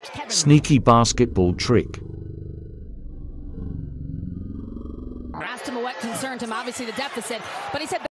Sneaky basketball trick. Asked him what concerned him, obviously the deficit, but he said